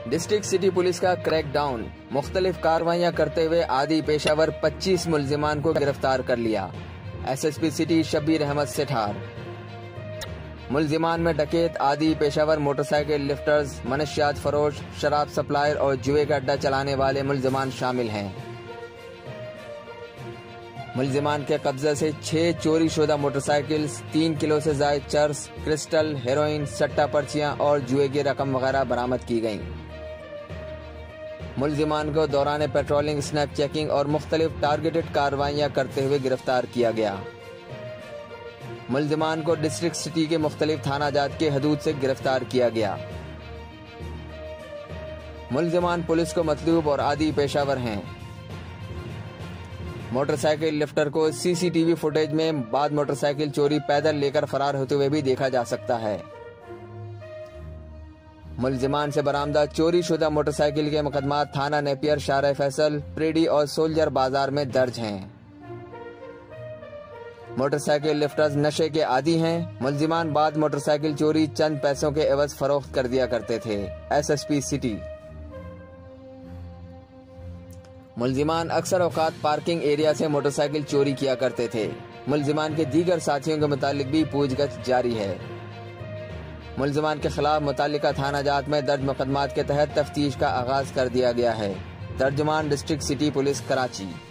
District city police का crackdown, मुख्तलिफ कार्रवाइयां करते हुए आदि पेशावर 25 मुल्जिमान को गिरफ्तार कर लिया। एसएसपी सिटी शब्बीर अहमद से ठार। मुल्जिमान में डकैत, आदि पेशावर, मोटरसाइकिल लिफ्टर्स, मनशियात फरोश, शराब सप्लायर और जुए का अड्डा चलाने वाले मुल्जिमान शामिल हैं। मुल्जिमान के कब्जे से 6 चोरी शुदा मोटरसाइकिल्स, 3 किलो से ज्यादा चर्स, क्रिस्टल, हेरोइन, सट्टा पर्चियां और जुए की रकम वगैरह बरामद की गयी। मुल्जिमान को दौरान पेट्रोलिंग, स्नैप चेकिंग और मुख्तलिफ टारगेटेड कार्रवाइयां करते हुए गिरफ्तार किया गया। मुल्जिमान को डिस्ट्रिक्ट सिटी के मुख्तलिफ थाना जात के हदूद से गिरफ्तार किया गया। मुल्जिमान पुलिस को मतलूब और आदि पेशावर हैं। मोटरसाइकिल लिफ्टर को सीसीटीवी फुटेज में बाद मोटरसाइकिल चोरी पैदल लेकर फरार होते हुए भी देखा जा सकता है। मुल्जिमान से बरामदा चोरी शुदा मोटरसाइकिल के मुकदमा थाना नेपियर, शारा फैसल, प्रेडी और सोल्जर बाजार में दर्ज हैं। मोटरसाइकिल लिफ्टर्स नशे के आदी हैं। मुल्जिमान बाद मोटरसाइकिल चोरी चंद पैसों के एवज फरोख्त कर दिया करते थे। SSP city. मुल्जिमान अक्सर औकात पार्किंग एरिया से मोटरसाइकिल चोरी किया करते थे। मुल्जिमान के दीगर साथियों के मुतालिक भी पूछताछ जारी है। मुल्जिमान के खिलाफ मुतालिका थाना जात में दर्ज मुकदमात के तहत तफ्तीश का आगाज कर दिया गया है। तर्जुमान डिस्ट्रिक्ट सिटी पुलिस, कराची।